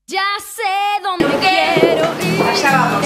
Ya sé dónde quiero ir. Allá vamos.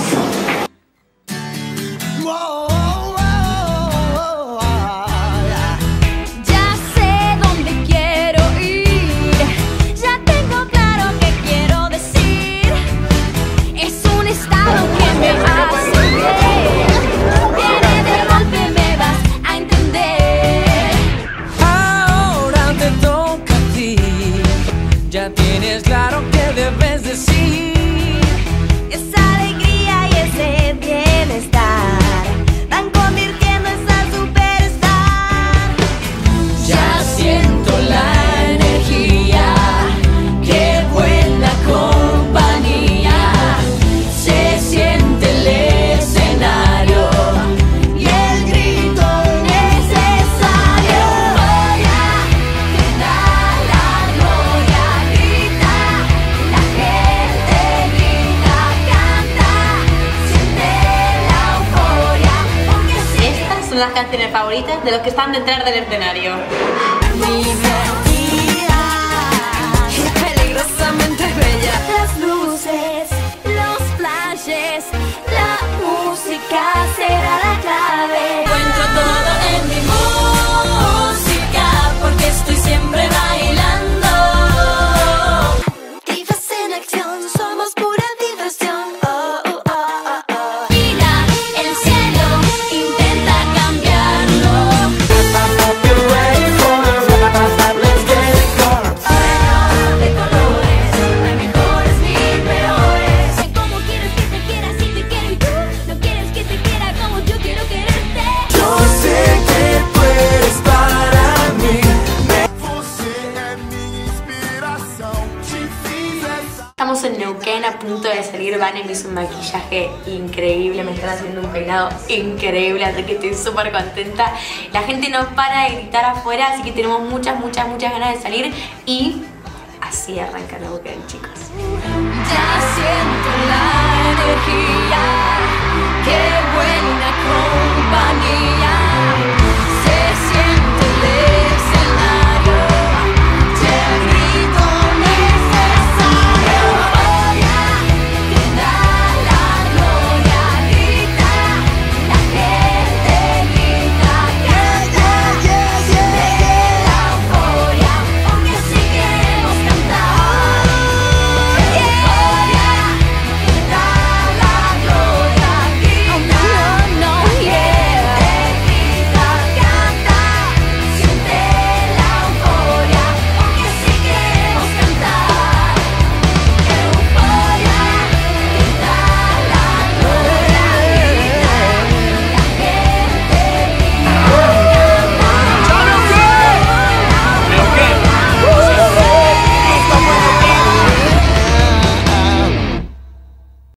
Ya sé dónde quiero ir. Ya tengo claro qué quiero decir. Es un estado que me hace bien. Viene de golpe, me vas a entender. Ahora te toca a ti. Ya tienes claro qué debes decir. Esa alegría y ese bienestar van convirtiendo en esa superstar. Ya siento la energía, qué buena compañía. Se siente el escenario y el grito necesario. Gloria, te da la gloria, grita, la gente grita, canta, siente la euforia, porque si Estas son las canciones favoritas de los que están detrás del escenario. divertida y peligrosamente bella. Las luces, los flashes, la música será la clave. encuentro todo en mi música, porque estoy siempre bailando. Divas en acción, somos pura diversión. Oh, oh, oh, oh, oh. Mira el cielo, intenta cambiarlo. De colores, no hay mejores ni peores. Sé cómo quieres que te quiera si te quiero y tú no quieres que te quiera como yo quiero quererte. Yo sé que tú eres para mí. Estamos en Neuquén a punto de salir. Vane me hizo un maquillaje increíble, me están haciendo un peinado increíble, así que estoy súper contenta. La gente no para de gritar afuera, así que tenemos muchas ganas de salir. Y así arranca Neuquén, chicos. Ya siento la energía, qué buena compañía.